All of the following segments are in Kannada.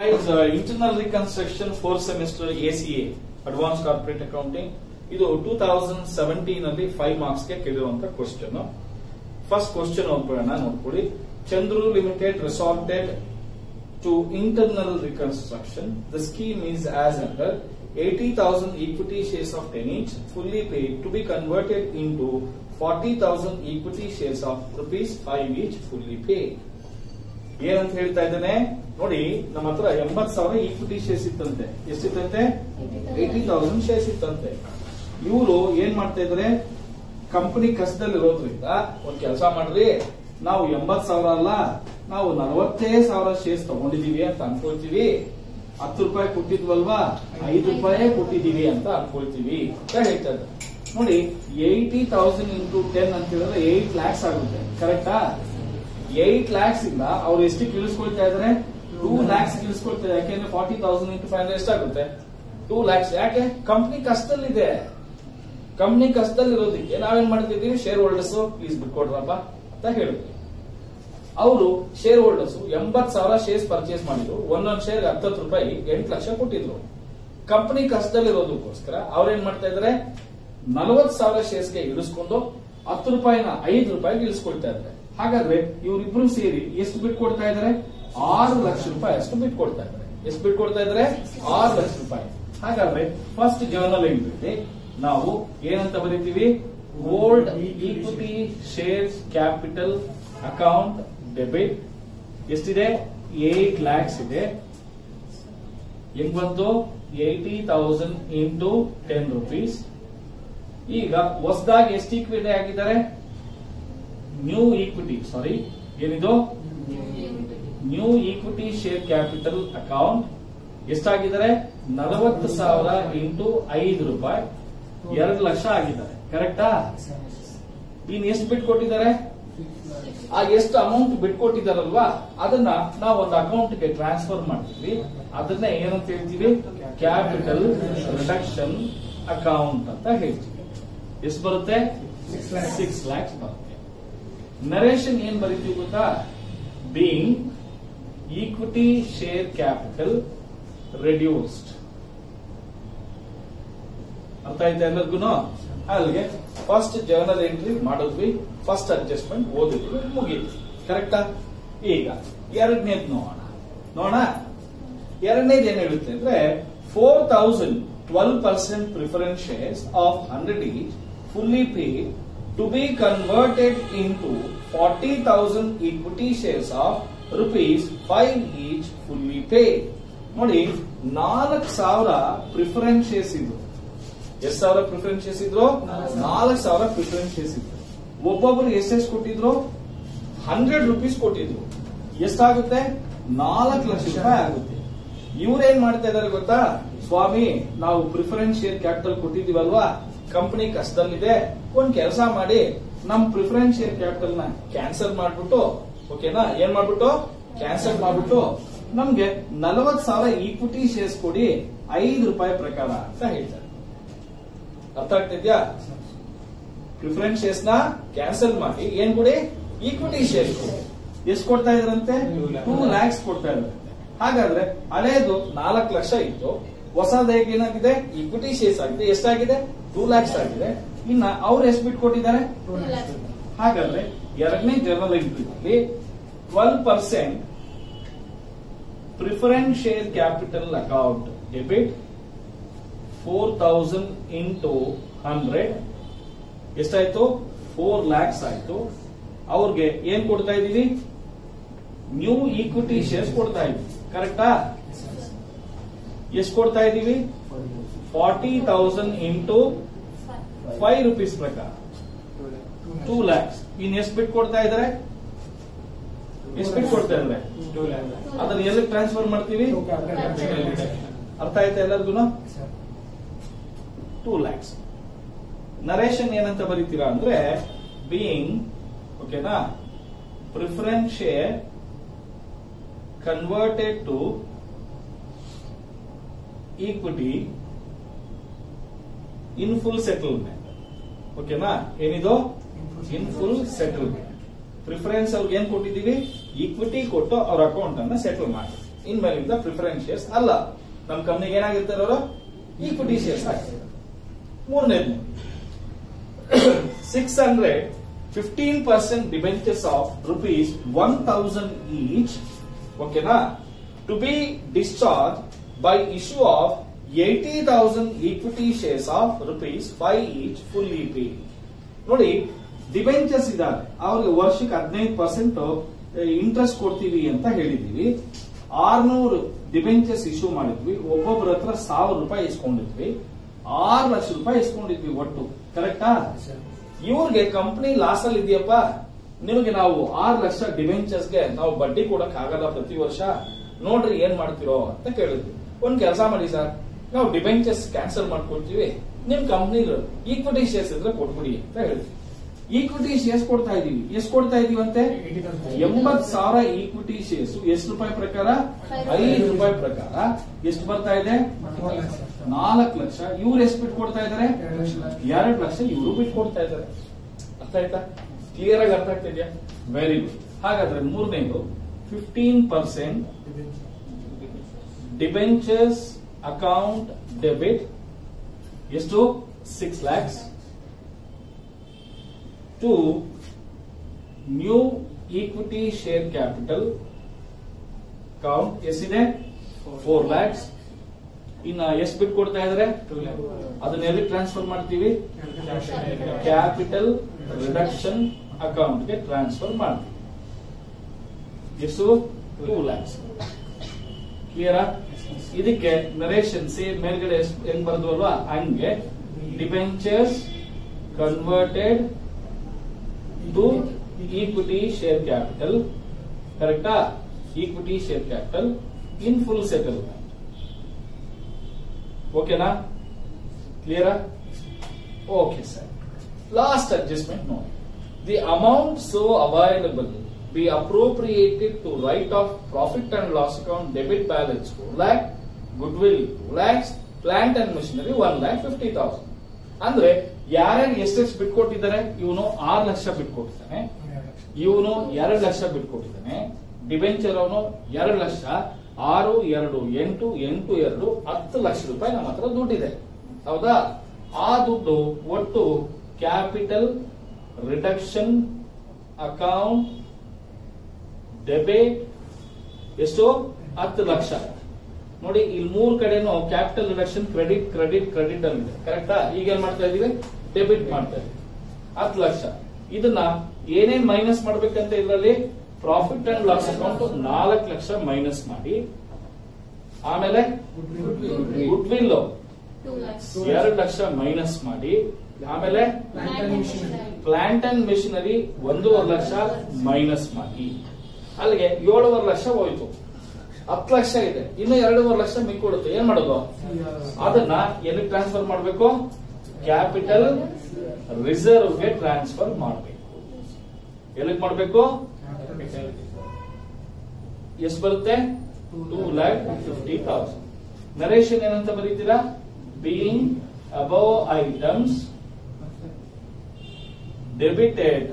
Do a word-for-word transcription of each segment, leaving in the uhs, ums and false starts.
Guys, uh, internal reconstruction fourth semester A C A Advanced Corporate Accounting ಇದು ಟೂ ತೌಸಂಡ್ ಸೆವೆಂಟೀನ್ ಅಲ್ಲಿ ಫೈವ್ ಮಾರ್ಕ್ಸ್ ಗೆ ಕೇಳಿರುವಂತ ಕ್ವಶನ್. ಫಸ್ಟ್ ಕ್ವಶನ್ ಓದ್ಬಿಡೋಣ, ನೋಡ್ಕೊಳ್ಳಿ. Chandru limited resorted to internal reconstruction. The scheme is as under eighty thousand equity shares of ten each fully paid to be converted into forty thousand equity shares of rupees five each fully paid. ಏನಂತ ಹೇಳ್ತಾ ಇದ್ದಾನೆ ನೋಡಿ, ನಮ್ಮ ಹತ್ರ ಎಂಬತ್ ಸಾವಿರ ಈಕ್ವಿಟಿ ಶೇರ್ಸ್ ಇತ್ತಂತೆ. ಎಷ್ಟಿತ್ತಂತೆ? ಏಟಿ ತೌಸಂಡ್ ಶೇರ್ಸ್ ಇತ್ತಂತೆ. ಇವರು ಏನ್ ಮಾಡ್ತಾ ಇದಾರೆ, ಕಂಪನಿ ಕಷ್ಟದಲ್ಲಿ ಇರೋದ್ರಿಂದ ಒಂದ್ ಕೆಲಸ ಮಾಡ್ರಿ, ನಾವು ಎಂಬತ್ ಸಾವಿರ ಅಲ್ಲ, ನಾವು ನಲವತ್ತೇ ಸಾವಿರ ಶೇರ್ಸ್ ತಗೊಂಡಿದೀವಿ ಅಂತ ಅನ್ಕೊಳ್ತೀವಿ. ಹತ್ತು ರೂಪಾಯಿ ಕೊಟ್ಟಿದ್ವಲ್ವಾ, ಐದು ರೂಪಾಯಿ ಕೊಟ್ಟಿದೀವಿ ಅಂತ ಅನ್ಕೊಳ್ತೀವಿ ಅಂತ ಹೇಳ್ತಾ ಇದ್ದಾರೆ. ನೋಡಿ, ಏಯ್ಟಿ ತೌಸಂಡ್ ಇಂಟು ಟೆನ್ ಅಂತ ಹೇಳಿದ್ರೆ ಏಟ್ ಲ್ಯಾಕ್ಸ್ ಆಗುತ್ತೆ. ಕರೆಕ್ಟಾ? ಏಟ್ ಲ್ಯಾಕ್ಸ್ ಇಂದ ಅವ್ರು ಎಷ್ಟು ಇಳಿಸ್ಕೊಳ್ತಾ ಇದಾರೆ? ಟೂ ಲ್ಯಾಕ್ಸ್ ಇಳಿಸ್ಕೊಳ್ತಾ ಇದ್ದಾರೆ. ಯಾಕೆಂದ್ರೆ forty thousand into five hundred ಎಷ್ಟಾಗುತ್ತೆ? ಟೂ ಲ್ಯಾಕ್ಸ್. ಯಾಕೆ? ಕಂಪ್ನಿ ಕಷ್ಟದಲ್ಲಿದೆ. ಕಂಪ್ನಿ ಕಷ್ಟದಲ್ಲಿ ಇರೋದಕ್ಕೆ ನಾವೇನ್ ಮಾಡ್ತಿದ್ದೀವಿ, ಶೇರ್ ಹೋಲ್ಡರ್ಸ್ ಪ್ಲೀಸ್ ಬಿಟ್ಕೊಡ್ರಪ್ಪ ಅಂತ ಹೇಳಿದ್ವಿ. ಅವರು ಶೇರ್ ಹೋಲ್ಡರ್ಸ್ ಎಂಬತ್ ಸಾವಿರ ಶೇರ್ಸ್ ಪರ್ಚೇಸ್ ಮಾಡಿದ್ರು. ಒಂದೊಂದು ಶೇರ್ ಹತ್ತತ್ತು ರೂಪಾಯಿ ಎಂಟು ಲಕ್ಷ ಕೊಟ್ಟಿದ್ರು. ಕಂಪನಿ ಕಷ್ಟದಲ್ಲಿರೋದಕ್ಕೋಸ್ಕರ ಅವ್ರೇನ್ ಮಾಡ್ತಾ ಇದಾರೆ, ನಲವತ್ ಸಾವಿರ ಶೇರ್ಸ್ಗೆ ಇಳಿಸ್ಕೊಂಡು ಹತ್ತು ರೂಪಾಯಿನ ಐದು ರೂಪಾಯಿಗೆ ಇಳಿಸ್ಕೊಳ್ತಾ ಇದ್ದಾರೆ. ಹಾಗಾದ್ರೆ ಇವರಿಬ್ರು ಸೇರಿ ಎಷ್ಟು ಬಿಟ್ಟು ಕೊಡ್ತಾ ಇದಾರೆ? ಆರು ಲಕ್ಷ ರೂಪಾಯಿ ಅಷ್ಟು ಬಿಟ್ಟು ಕೊಡ್ತಾ ಇದ್ದಾರೆ. ಎಷ್ಟು ಬಿಟ್ಟು ಕೊಡ್ತಾ ಇದಾರೆ? ಆರು ಲಕ್ಷ ರೂಪಾಯಿ. ಹಾಗಾದ್ರೆ ಫಸ್ಟ್ ಜರ್ನಲ್ ಎಂಟ್ರಿ ನಾವು ಏನಂತ ಬರೀತೀವಿ? Old equity shares capital account debit. ಎಷ್ಟಿದೆ? ಏಟ್ ಲ್ಯಾಕ್ಸ್ ಇದೆ. ಹೆಂಗ್ ಬಂತು? Eighty thousand into ten rupees. ಈಗ ಹೊಸದಾಗಿ ಎಷ್ಟು ಈಕ್ವಿಟಿ ಆಗಿದ್ದಾರೆ? ನ್ಯೂ ಈಕ್ವಿಟಿ, ಸಾರಿ ಏನಿದು? New equity share capital account ಎಷ್ಟಾಗಿದ್ದಾರೆ? ನಲವತ್ತು ಸಾವಿರ ಇಂಟು ಐದು ರೂಪಾಯಿ ಎರಡು ಲಕ್ಷ ಆಗಿದ್ದಾರೆ. ಕರೆಕ್ಟಾ? ಇನ್ ಎಷ್ಟು ಬಿಟ್ಟು ಕೊಟ್ಟಿದ್ದಾರೆ? ಆ ಎಷ್ಟು ಅಮೌಂಟ್ ಬಿಟ್ಕೊಟ್ಟಿದಾರಲ್ವಾ, ಅದನ್ನ ನಾವು ಒಂದು ಅಕೌಂಟ್ ಗೆ ಟ್ರಾನ್ಸ್ಫರ್ ಮಾಡ್ತೀವಿ. ಅದನ್ನ ಏನಂತ ಹೇಳ್ತೀವಿ? ಕ್ಯಾಪಿಟಲ್ ರಿಡಕ್ಷನ್ ಅಕೌಂಟ್ ಅಂತ ಹೇಳ್ತೀವಿ. ಎಷ್ಟು ಬರುತ್ತೆ? ಸಿಕ್ಸ್ ಲ್ಯಾಕ್ಸ್ ಬರುತ್ತೆ. ನರೇಶನ್ ಏನ್ ಬರೀತೀವಿ ಗೊತ್ತಾ? Being equity share capital reduced. ಅರ್ಥ ಆಯ್ತಾ ಎಲ್ಲರಿಗೂ? ಅಲ್ಲಿಗೆ ಫಸ್ಟ್ ಜರ್ನಲ್ ಎಂಟ್ರಿ ಮಾಡಿದ್ವಿ, ಫಸ್ಟ್ ಅಡ್ಜಸ್ಟ್ಮೆಂಟ್ ಓದಿದ್ವಿ, ಮುಗಿದ್ವಿ. ಕರೆಕ್ಟಾ? ಈಗ ಎರಡನೇದ್ ನೋಡೋಣ. ನೋಡೋಣ, ಎರಡನೇದು ಏನ್ ಹೇಳುತ್ತೆ ಅಂದ್ರೆ, four thousand twelve percent preference shares of hundred each fully paid to be converted into forty thousand equity shares of rupees five each fully paid. ನೋಡಿ, ನಾಲ್ಕು ಸಾವಿರ ಪ್ರಿಫರೆನ್ಸ್ ಶೇರ್ಸ್ ಇದ್ರು. ಎಷ್ಟು ಸಾವಿರ ಪ್ರಿಫರೆನ್ಸ್ ಶೇರ್ಸ್ ಇದ್ರು? ನಾಲ್ಕು ಸಾವಿರ ಪ್ರಿಫರೆನ್ಸ್ ಶೇರ್ಸ್ ಇದ್ರು. ಒಬ್ಬೊಬ್ರು ಎಷ್ಟೆಷ್ಟು ಕೊಟ್ಟಿದ್ರು? ಹಂಡ್ರೆಡ್ ರುಪೀಸ್ ಕೊಟ್ಟಿದ್ರು. ಎಷ್ಟಾಗುತ್ತೆ? ನಾಲ್ಕು ಲಕ್ಷ ರೂಪಾಯಿ ಆಗುತ್ತೆ. ಇವ್ರೇನ್ ಮಾಡ್ತಾ ಇದಾರೆ ಗೊತ್ತಾ? ಸ್ವಾಮಿ, ನಾವು ಪ್ರಿಫರೆನ್ಸ್ ಶೇರ್ ಕ್ಯಾಪಿಟಲ್ ಕೊಟ್ಟಿದೀವಲ್ವಾ, ಕಂಪನಿ ಕಷ್ಟದಲ್ಲಿದೆ, ಒಂದ್ ಕೆಲಸ ಮಾಡಿ ನಮ್ ಪ್ರಿಫರೆನ್ಸ್ ಶೇರ್ ಕ್ಯಾಪಿಟಲ್ ನ ಕ್ಯಾನ್ಸಲ್ ಮಾಡ್ಬಿಟ್ಟು, ಓಕೆನಾ, ಏನ್ ಮಾಡ್ಬಿಟ್ಟು ಕ್ಯಾನ್ಸಲ್ ಮಾಡ್ಬಿಟ್ಟು ನಮ್ಗೆ ನಲವತ್ ಸಾವಿರ ಈಕ್ವಿಟಿ ಶೇರ್ಸ್ ಕೊಡಿ ಐದು ರೂಪಾಯಿ ಪ್ರಕಾರ ಅಂತ ಹೇಳ್ತಾರೆ. ಅರ್ಥ ಆಗ್ತಿದ್ಯಾ? ಪ್ರಿಫರೆನ್ಸ್ ಶೇರ್ಸ್ ನ ಕ್ಯಾನ್ಸಲ್ ಮಾಡಿ ಏನ್ ಕೊಡಿ? ಈಕ್ವಿಟಿ ಶೇರ್ಸ್ ಕೊಡಿ. ಎಷ್ಟು ಕೊಡ್ತಾ ಇದ್ರಂತೆ? ಟೂ ಲ್ಯಾಕ್ಸ್ ಕೊಡ್ತಾ ಇದ್ರಂತೆ. ಹಾಗಾದ್ರೆ ಹಳೇದು ನಾಲ್ಕು ಲಕ್ಷ ಇತ್ತು, ಹೊಸದಾಗಿ ಏನಾಗಿದೆ? ಈಕ್ವಿಟಿ ಶೇರ್ಸ್ ಆಗಿದೆ. ಎಷ್ಟಾಗಿದೆ? ಟೂ ಲ್ಯಾಕ್ಸ್ ಆಗಿದೆ. ಇನ್ನ ಅವ್ರು ಎಷ್ಟು ಬಿಟ್ಟು ಕೊಟ್ಟಿದ್ದಾರೆ? ಹಾಗಾದ್ರೆ ಎರಡನೇ ಜರ್ನಲ್ ಎಂಟ್ರಿನಲ್ಲಿ twelve percent preference share capital account debit four thousand into hundred ಎಷ್ಟಾಯ್ತು? ಫೋರ್ ಲ್ಯಾಕ್ಸ್ ಆಯ್ತು. ಅವ್ರಿಗೆ ಏನ್ ಕೊಡ್ತಾ ಇದೀವಿ? ನ್ಯೂ ಈಕ್ವಿಟಿ ಶೇರ್ಸ್ ಕೊಡ್ತಾ ಇದೀವಿ. ಕರೆಕ್ಟಾ? ಎಷ್ಟು ಕೊಡ್ತಾ ಇದೀವಿ? Forty thousand into five rupees ಪ್ರಕಾರ ಟೂ ಲ್ಯಾಕ್ಸ್. ಇನ್ ಎಷ್ಟು ಬಿಟ್ಟು ಕೊಡ್ತಾ ಇದಾರೆ? ಎಷ್ಟು ಬಿಟ್ಟು ಕೊಡ್ತಾ ಇದಾರೆ? ಅದನ್ನ ಎಲ್ಲಿ ಟ್ರಾನ್ಸ್ಫರ್ ಮಾಡ್ತೀವಿ? ಅರ್ಥ ಆಯ್ತಾ ಎಲ್ಲರಿಗೂ? ಟೂ ಲ್ಯಾಕ್ಸ್. ನರೇಶನ್ ಏನಂತ ಬರೀತೀರಾ ಅಂದ್ರೆ, ಬೀಯಿಂಗ್, ಓಕೆನಾ, preference share converted to equity in full settlement. ಓಕೆನಾ? ಏನಿದು? ಇನ್ ಫುಲ್ ಸೆಟಲ್ಮೆಂಟ್. ಪ್ರಿಫರೆನ್ಸ್ ಅವ್ರಿಗೆ ಏನ್ ಕೊಟ್ಟಿದೀವಿ? ಈಕ್ವಿಟಿ ಕೊಟ್ಟು ಅವ್ರ ಅಕೌಂಟ್ ಅನ್ನ ಸೆಟಲ್ ಮಾಡಿ. ಇನ್ಮೇಲಿಂದ ಪ್ರಿಫರೆನ್ಸ್ ಶೇರ್ಸ್ ಅಲ್ಲ. ನಮ್ಮ ಕಂಪ್ನಿಗೆ ಏನಾಗಿರ್ತಾರೆ ಅವರು ಈಕ್ವಿಟಿ ಶೇರ್ಸ್ ಆಗ್ತಾರೆ. ಮೂರನೇದು six hundred fifteen percent debentures of rupees one thousand each, ಓಕೆನಾ, to be discharged by issue of eighty thousand equity shares of rupees five each fully pay. ನೋಡಿ, ಡಿಬೆಂಚರ್ಸ್ ಇದ್ದಾರೆ, ಅವ್ರಿಗೆ ವರ್ಷಕ್ಕೆ ಹದಿನೈದು ಪರ್ಸೆಂಟ್ ಇಂಟ್ರೆಸ್ಟ್ ಕೊಡ್ತೀವಿ ಅಂತ ಹೇಳಿದೀವಿ. ಆರ್ನೂರು ಡಿಬೆಂಚರ್ಸ್ ಇಶ್ಯೂ ಮಾಡಿದ್ವಿ, ಒಬ್ಬೊಬ್ಬರ ಹತ್ರ ಸಾವಿರ ರೂಪಾಯಿ ಇಸ್ಕೊಂಡಿದ್ವಿ, ಆರು ಲಕ್ಷ ರೂಪಾಯಿ ಇಸ್ಕೊಂಡಿದ್ವಿ ಒಟ್ಟು, ಕರೆಕ್ಟಾ? ಇವ್ರಿಗೆ ಕಂಪನಿ ಲಾಸ್ ಅಲ್ಲಿ ಇದೆಯಪ್ಪ, ನಿಮಗೆ ನಾವು ಆರು ಲಕ್ಷ ಡಿಬೆಂಚರ್ಸ್ಗೆ ನಾವು ಬಡ್ಡಿ ಕೊಡಕ್ ಆಗಲ್ಲ ಪ್ರತಿ ವರ್ಷ, ನೋಡ್ರಿ ಏನ್ ಮಾಡ್ತಿರೋ ಅಂತ ಕೇಳಿದ್ವಿ. ಒಂದ್ ಕೆಲಸ ಮಾಡಿ ಸರ್, ನಾವು ಡಿಬೆಂಚರ್ಸ್ ಕ್ಯಾನ್ಸಲ್ ಮಾಡ್ಕೊಡ್ತೀವಿ, ನಿಮ್ ಕಂಪ್ನಿ ಈಕ್ವಿಟಿ ಶೇರ್ಸ್ ಇದ್ರೆ ಕೊಟ್ಬಿಡಿ ಅಂತ ಹೇಳಿದ್ವಿ. ಈಕ್ವಿಟಿ ಶೇರ್ಸ್ ಕೊಡ್ತಾ ಇದೀವಿ. ಎಷ್ಟು ಕೊಡ್ತಾ ಇದೀವಿ ಅಂತೆ? ಎಂಬತ್ ಸಾವಿರ ಈಕ್ವಿಟಿ ಶೇರ್ಸ್. ಎಷ್ಟು ರೂಪಾಯಿ ಪ್ರಕಾರ? ಐದು ರೂಪಾಯಿ ಪ್ರಕಾರ ಎಷ್ಟು ಬರ್ತಾ ಇದೆ? ನಾಲ್ಕು ಲಕ್ಷ. ಇವ್ರು ಎಷ್ಟು ಬಿಟ್ಟು ಕೊಡ್ತಾ ಇದಾರೆ? ಎರಡು ಲಕ್ಷ ಇವರು ಬಿಟ್ಟು ಕೊಡ್ತಾ ಇದಾರೆ. ಅರ್ಥ ಆಯ್ತಾ? ಕ್ಲಿಯರ್ ಆಗಿ ಅರ್ಥ ಆಗ್ತಾ ಇದೆಯಾ? Very good. ಹಾಗಾದ್ರೆ ಮೂರನೇದು fifteen percent debentures account debit, ಎಷ್ಟು? Six lakhs to new equity share capital account ಎಷ್ಟಿದೆ? ಫೋರ್ ಲ್ಯಾಕ್ಸ್. ಇನ್ನ ಎಷ್ಟು ಬಿಟ್ಟು ಕೊಡ್ತಾ ಇದಾರೆ? ಅದನ್ನ ಎಲ್ಲಿ ಟ್ರಾನ್ಸ್ಫರ್ ಮಾಡ್ತೀವಿ? ಕ್ಯಾಪಿಟಲ್ ರಿಡಕ್ಷನ್ ಅಕೌಂಟ್ಗೆ ಟ್ರಾನ್ಸ್ಫರ್ ಮಾಡ್ತೀವಿ. ಎಷ್ಟು? ಟೂ ಲ್ಯಾಕ್ಸ್. ಕ್ಲಿಯರಾ? ಇದಕ್ಕೆ ನರೇಶನ್ ಸೇಮ್ ಮೇಲ್ಗಡೆ ಹೆಂಗ್ ಬರ್ದು ಅಲ್ವಾ ಹಂಗೆ debentures converted to equity share capital, ಕರೆಕ್ಟಾ? Equity share capital in full settlement. ಓಕೆನಾ? ಕ್ಲಿಯರಾ? Okay sir. ಲಾಸ್ಟ್ ಅಡ್ಜಸ್ಟ್ಮೆಂಟ್ ನೋಡಿ. The amount so available be appropriated to write off profit and loss account debit balance four lakh, goodwill two lakhs, plant and machinery one lakh fifty thousand. ಅಂದ್ರೆ ಯಾರ್ಯಾರು ಎಷ್ಟೆಷ್ಟು ಬಿಟ್ಟು ಕೊಟ್ಟಿದ್ದಾರೆ? ಇವನು ಆರು ಲಕ್ಷ ಬಿಟ್ಟು ಕೊಟ್ಟಿದ್ದಾನೆ, ಇವನು ಎರಡು ಲಕ್ಷ ಬಿಟ್ಟು ಕೊಟ್ಟಿದ್ದಾನೆ, ಡಿಬೆಂಚರ್ ಅವನು ಎರಡು ಲಕ್ಷ, ಆರು ಎರಡು ಎಂಟು ಎಂಟು ಎರಡು ಹತ್ತು ಲಕ್ಷ ರೂಪಾಯಿ ನಮ್ಮ ಹತ್ರ ದುಡ್ಡಿದೆ, ಹೌದಾ? ಆ ದುಡ್ಡು ಒಟ್ಟು ಕ್ಯಾಪಿಟಲ್ ರಿಡಕ್ಷನ್ ಅಕೌಂಟ್ ಡೆಬಿಟ್ ಎಷ್ಟು? ಹತ್ತು ಲಕ್ಷ. ನೋಡಿ, ಇಲ್ಲಿ ಮೂರ್ ಕಡೆನೂ capital reduction credit credit credit ಅಲ್ಲಿದೆ, ಕರೆಕ್ಟಾ? ಈಗ ಏನ್ ಮಾಡ್ತಾ ಇದೀವಿ? ಡೆಬಿಟ್ ಮಾಡ್ತಾ ಇದೀವಿ ಹತ್ತು ಲಕ್ಷ. ಇದನ್ನ ಏನೇನ್ ಮೈನಸ್ ಮಾಡ್ಬೇಕಂತ ಇದರಲ್ಲಿ ಪ್ರಾಫಿಟ್ ಅಂಡ್ ಲಾಸ್ ಅಕೌಂಟ್ ನಾಲ್ಕು ಲಕ್ಷ ಮೈನಸ್ ಮಾಡಿ, ಆಮೇಲೆ ಗುಡ್ ವಿಲ್ ಎರಡು ಲಕ್ಷ ಮೈನಸ್ ಮಾಡಿ, ಆಮೇಲೆ ಪ್ಲಾಂಟ್ ಅಂಡ್ ಮೆಷಿನರಿ ಒಂದೂವರೆ ಲಕ್ಷ ಮೈನಸ್ ಮಾಡಿ, ಅಲ್ಲಿಗೆ ಏಳುವರೆ ಲಕ್ಷ ಹೋಯ್ತು. ಹತ್ತು ಲಕ್ಷ ಇದೆ, ಇನ್ನು ಎರಡೂವರೆ ಲಕ್ಷ ಮಿಕ್ಕೊಡುತ್ತೆ. ಏನ್ ಮಾಡೋದು? ಅದನ್ನ ಎಲ್ಲಿ ಟ್ರಾನ್ಸ್ಫರ್ ಮಾಡಬೇಕು? ಕ್ಯಾಪಿಟಲ್ ರಿಸರ್ವ್ಗೆ ಟ್ರಾನ್ಸ್ಫರ್ ಮಾಡಬೇಕು. ಎಲ್ಲಿಗೆ ಮಾಡಬೇಕು? ಎಷ್ಟು ಬರುತ್ತೆ? Two lakh fifty thousand. Narration ಏನಂತ ಬರೀತೀರಾ? ಬೀಯಿಂಗ್ ಅಬೌವ್ ಐಟಮ್ಸ್ ಡೆಬಿಟೆಡ್,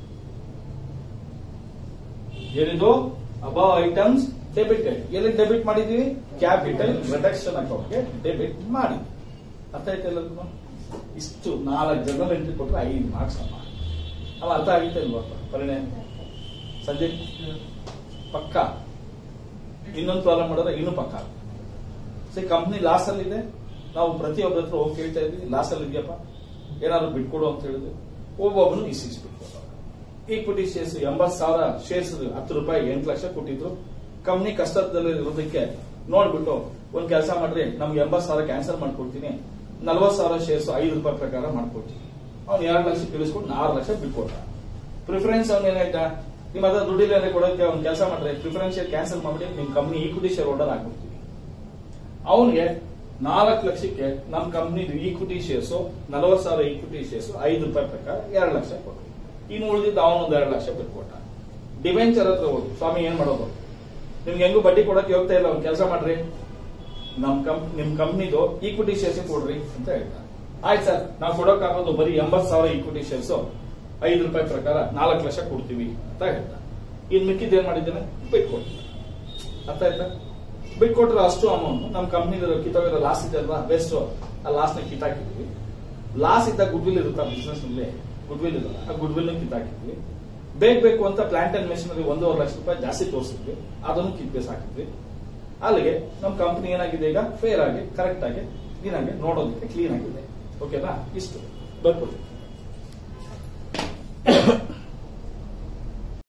ಏನಿದು? Above items debited. ಎಲ್ಲಿ ಡೆಬಿಟ್ ಮಾಡಿದೀವಿ? ಕ್ಯಾಪಿಟಲ್ ರಿಡಕ್ಷನ್ ಅಕೌಂಟ್ಗೆ ಡೆಬಿಟ್ ಮಾಡಿ. ಅರ್ಥ ಆಯ್ತಾ ಎಲ್ಲರಿಗೂ? ಇಷ್ಟು ನಾಲ್ಕು ಜನರಲ್ ಎಂಟ್ರಿ ಕೊಟ್ಟರೆ ಐದು ಮಾರ್ಕ್ಸ್ ಅಮ್ಮ. ಅಲ್ಲ, ಅರ್ಥ ಆಗಿತ್ತೆ ಇಲ್ವಾ ಪರಿಣಯ? ಸಂಜಯ್ ಪಕ್ಕ. ಇನ್ನೊಂದು ಪ್ರಾಬ್ಲಮ್ ಮಾಡಿದ್ರೆ ಇನ್ನೂ ಪಕ್ಕ. ಸರಿ, ಕಂಪ್ನಿ ಲಾಸ್ ಅಲ್ಲಿ ಇದೆ, ನಾವು ಪ್ರತಿಯೊಬ್ಬರ ಹತ್ರ ಹೋಗಿ ಕೇಳ್ತಾ ಇದ್ವಿ, ಲಾಸ್ ಅಲ್ಲಿ ಇದೆಯಪ್ಪ, ಏನಾದ್ರು ಬಿಟ್ಕೊಡು ಅಂತ ಹೇಳಿದ್ವಿ. ಒಬ್ಬೊಬ್ಬನು ಇಸಿಸ್ ಬಿಟ್ಕೊಡು. ಈಕ್ವಿಟಿ ಶೇರ್ಸ್ ಎಂಬತ್ ಸಾವಿರ ಶೇರ್ಸ್ ಹತ್ತು ರೂಪಾಯಿ ಎಂಟು ಲಕ್ಷ ಕೊಟ್ಟಿದ್ರು. ಕಂಪ್ನಿ ಕಷ್ಟದಲ್ಲಿ ಇರೋದಕ್ಕೆ ನೋಡ್ಬಿಟ್ಟು ಒಂದ್ ಕೆಲಸ ಮಾಡ್ರಿ, ನಮ್ಗೆ ಎಂಬತ್ ಸಾವಿರ ಕ್ಯಾನ್ಸಲ್ ಮಾಡ್ಕೊಡ್ತೀನಿ, ನಲ್ವತ್ ಸಾವಿರ ಶೇರ್ಸ್ ಐದು ರೂಪಾಯಿ ಪ್ರಕಾರ ಮಾಡ್ಕೊಡ್ತೀನಿ. ಅವ್ನು ಎರಡು ಲಕ್ಷ ತಿಳಿಸ್ಕೊಂಡು ಆರು ಲಕ್ಷ ಬಿಟ್ಕೊಟ್ಟ. ಪ್ರಿಫರೆನ್ಸ್ ಅವ್ನು ಏನಾಯ್ತಾ? ನಿಮ್ಮ ಹತ್ರ ದುಡ್ಡಿಲ್ಲ ಕೊಡೋಕೆ ಅವ್ನು ಕೆಲಸ ಮಾಡ್ರಿ, ಪ್ರಿಫರೆನ್ಸ್ ಶೇರ್ ಕ್ಯಾನ್ಸಲ್ ಮಾಡ್ಬಿಟ್ಟು ನಿಮ್ ಕಂಪ್ನಿ ಈಕ್ವಿಟಿ ಶೇರ್ ಹೋಲ್ಡರ್ ಆಗ್ಬಿಡ್ತೀವಿ. ಅವನಿಗೆ ನಾಲ್ಕು ಲಕ್ಷಕ್ಕೆ ನಮ್ ಕಂಪ್ನಿ ಈಕ್ವಿಟಿ ಶೇರ್ಸ್ ನಲವತ್ ಸಾವಿರ ಈಕ್ವಿಟಿ ಶೇರ್ಸ್ ಐದು ರೂಪಾಯಿ ಪ್ರಕಾರ ಎರಡು ಲಕ್ಷ ಕೊಟ್ಟು, ಇನ್ನು ಉಳಿದಿದ್ದು ಅವನೊಂದು ಎರಡು ಲಕ್ಷ ಬಿಟ್ಕೊಟ್ಟ. ಡಿಬೆಂಚರ್ ಹತ್ರ ಹೋಗಿ, ಸ್ವಾಮಿ ಏನ್ ಮಾಡೋದು? ನಿಮ್ಗೆ ಹೆಂಗು ಬಡ್ಡಿ ಕೊಡಕ್ಕೆ ಹೋಗ್ತಾ ಇಲ್ಲ, ಒಂದ್ ಕೆಲಸ ಮಾಡ್ರಿ, ನಮ್ ಕಂಪ್ ನಿಮ್ ಕಂಪ್ನಿದು ಈಕ್ವಿಟಿ ಶೇರ್ಸ್ ಕೊಡ್ರಿ ಅಂತ ಹೇಳ್ತಾರೆ. ಆಯ್ತು ಸರ್, ನಾವು ಕೊಡೋಕ್ಕಾಗೋದು ಬರೀ ಎಂಬತ್ ಸಾವಿರ ಈಕ್ವಿಟಿ ಶೇರ್ಸ್ ಐದು ರೂಪಾಯಿ ಪ್ರಕಾರ ನಾಲ್ಕು ಲಕ್ಷ ಕೊಡ್ತೀವಿ ಅಂತ ಹೇಳ್ತಾರೆ. ಇನ್ ಮಿಕ್ಕಿದ್ ಏನ್ ಮಾಡಿದ್ದೇನೆ? ಬಿಟ್ಕೊಡ್ತೀನಿ. ಅರ್ಥ ಆಯ್ತಾ? ಬಿಟ್ಕೊಟ್ರೆ ಅಷ್ಟು ಅಮೌಂಟ್ ನಮ್ಮ ಕಂಪ್ನಿ ಕಿತ್ತೋಗಿರೋ ಲಾಸ್ ಇದೆ ಅಲ್ವಾ, ಬೆಸ್ಟ್ ಆ ಲಾಸ್ ನ ಕಿತ್ತಾಕಿದ್ವಿ. ಲಾಸ್ ಇದ್ದ ಗುಡ್ ವಿಲ್ ಇರುತ್ತೆ ಬಿಸ್ನೆಸ್ ನಲ್ಲಿ, ಗುಡ್ ವಿಲ್ ಇರಲ್ಲ, ಆ ಗುಡ್ ವಿಲ್ ಕಿತ್ತಾಕಿದ್ವಿ. ಬೇಕ್ ಬೇಕು ಅಂತ ಪ್ಲಾಂಟ್ ಅಂಡ್ ಮೆಷಿನರಿ ಒಂದೂವರೆ ಲಕ್ಷ ರೂಪಾಯಿ ಜಾಸ್ತಿ ತೋರಿಸಿದ್ವಿ, ಅದನ್ನು ಕಿತ್ಬೇಸ್ ಹಾಕಿದ್ವಿ. ಅಲ್ಲಿಗೆ ನಮ್ಮ ಕಂಪನಿ ಏನಾಗಿದೆ ಈಗ ಫೇರ್ ಆಗಿ ಕರೆಕ್ಟ್ ಆಗಿ ಕ್ಲೀನ್ ಆಗಿ ನೋಡೋದಕ್ಕೆ ಕ್ಲೀನ್ ಆಗಿದೆ. ಓಕೆನಾ? ಇಷ್ಟು ಬರ್ಕೊಳ್ಳಿ.